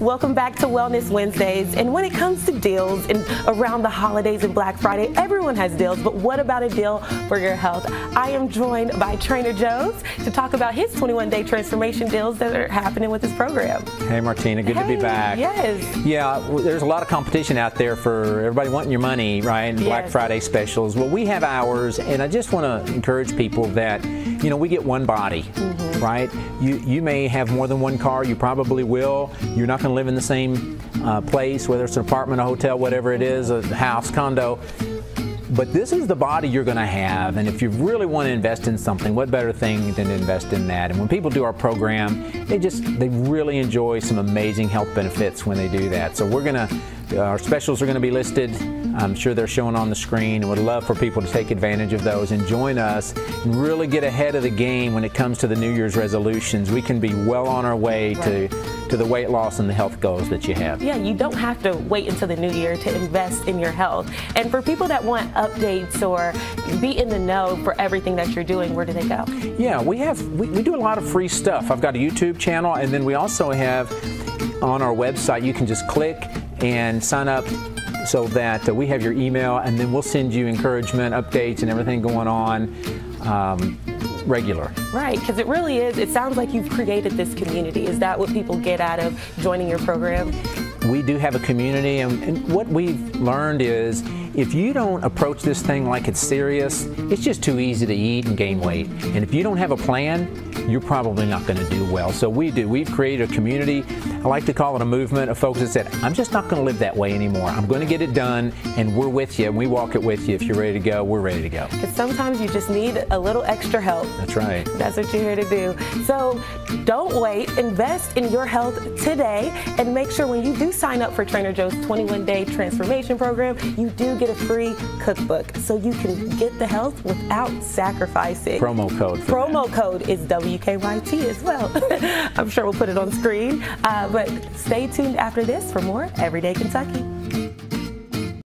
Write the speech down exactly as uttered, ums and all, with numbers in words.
Welcome back to Wellness Wednesdays. And when it comes to deals and around the holidays and Black Friday, everyone has deals, but what about a deal for your health? I am joined by Trainer Joe's to talk about his twenty-one day transformation deals that are happening with his program. Hey Martina, good hey, to be back. Yes. Yeah, there's a lot of competition out there for everybody wanting your money, right? And yes. Black Friday specials. Well, we have ours, and I just want to encourage people that, you know, we get one body, mm-hmm. right? You, you may have more than one car, you probably will. You're not going to live in the same uh, place, whether it's an apartment, a hotel, whatever it is, a house, condo. But this is the body you're going to have, and if you really want to invest in something, what better thing than to invest in that? And when people do our program, they just, they really enjoy some amazing health benefits when they do that. So we're going to, our specials are going to be listed. I'm sure they're showing on the screen, and would love for people to take advantage of those and join us and really get ahead of the game when it comes to the New Year's resolutions. We can be well on our way right. to, to the weight loss and the health goals that you have. Yeah, you don't have to wait until the new year to invest in your health. And for people that want updates or be in the know for everything that you're doing, where do they go? Yeah, we have we, we do a lot of free stuff. I've got a YouTube channel, and then we also have on our website, you can just click and sign up so that uh, we have your email, and then we'll send you encouragement, updates, and everything going on um, regular. Right, because it really is, it sounds like you've created this community. Is that what people get out of joining your program? We do have a community, and, and what we've learned is if you don't approach this thing like it's serious, it's just too easy to eat and gain weight. And if you don't have a plan, you're probably not going to do well. So we do. We've created a community. I like to call it a movement of folks that said, I'm just not going to live that way anymore. I'm going to get it done, and we're with you, and we walk it with you. If you're ready to go, we're ready to go. Because sometimes you just need a little extra help. That's right. That's what you're here to do. So don't wait. Invest in your health today, and make sure when you do sign up for Trainer Joe's twenty-one day transformation program, you do get a free cookbook so you can get the health without sacrificing. Promo code for Promo that. code is W K Y T as well. I'm sure we'll put it on screen. Uh, but stay tuned after this for more Everyday Kentucky.